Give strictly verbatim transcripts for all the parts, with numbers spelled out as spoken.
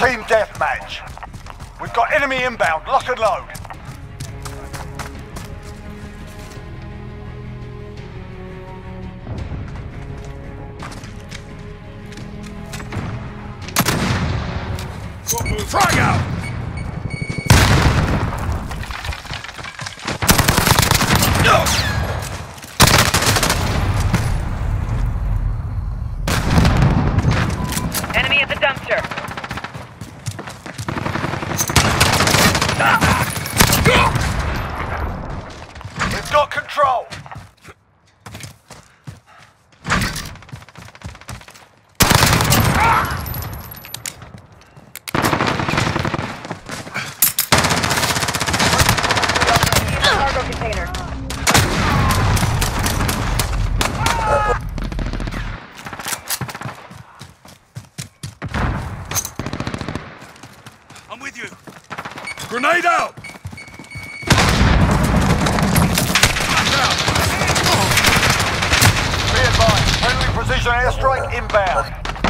Team deathmatch. We've got enemy inbound. Lock and load. Frag out! No! Enemy at the dumpster. We've got control. Cargo container. I'm with you. Grenade out! Be advised, friendly precision airstrike inbound.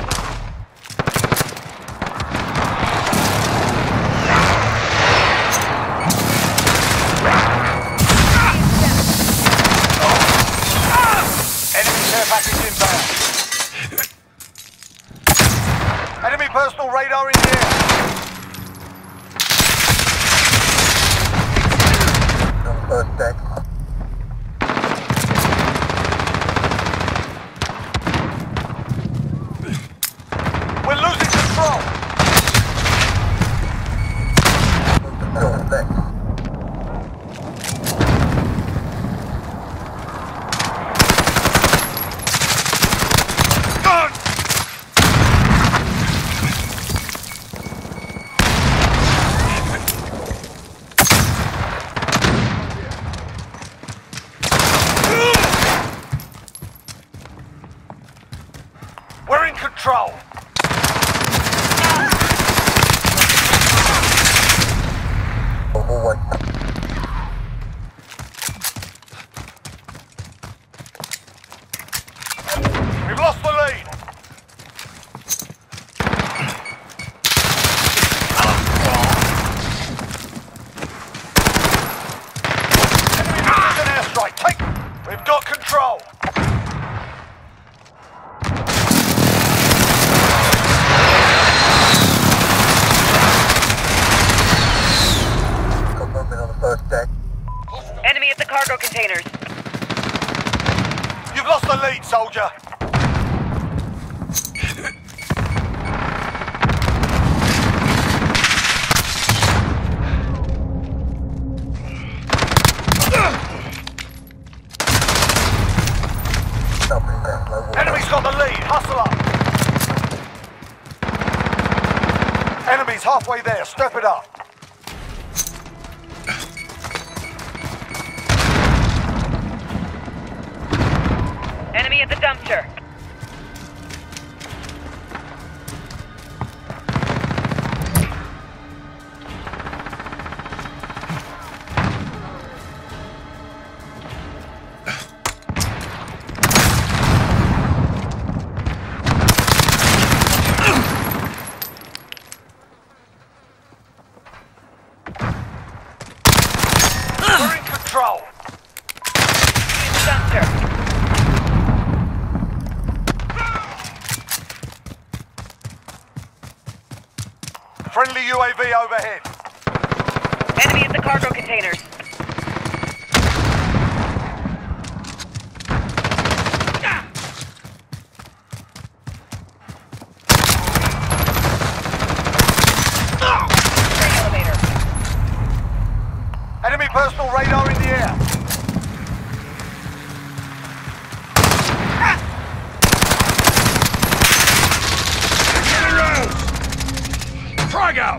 Enemy care package inbound. Enemy personal radar in the air. First deck. We're losing control. We're in control. We've lost the lead. Enemy precision airstrike. Take. We've got control. Enemy at the cargo containers. You've lost the lead, soldier. Enemy's got the lead. Hustle up. Enemy's halfway there. Step it up. Enemy at the dumpster. We're in control. Dumpster. Friendly U A V overhead. Enemy at the cargo containers. Train elevator. Enemy personal radar in the air. Frag out!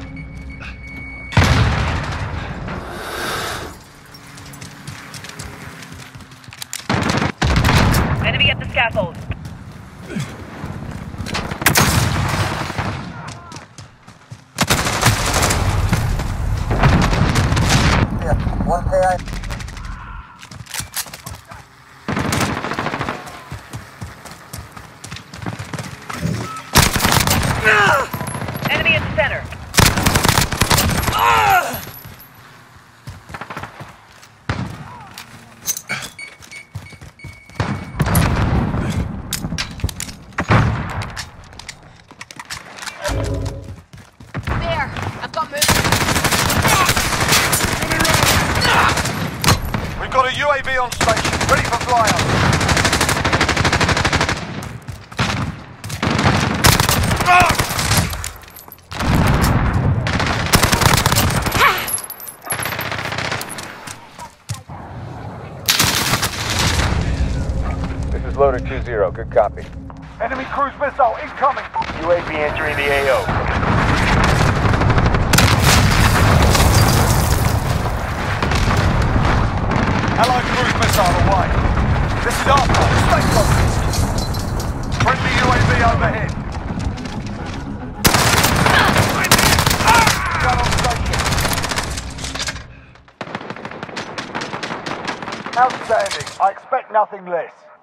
Enemy at the scaffold. Yeah, one K I. Enemy at the center. A V on station, ready for flyover. This is Loader two zero, good copy. Enemy cruise missile incoming. U A V entering the A O. Allied cruise missile away. This is our fault. Stay focused. Friendly U A V overhead. Gun on station. Outstanding. I expect nothing less.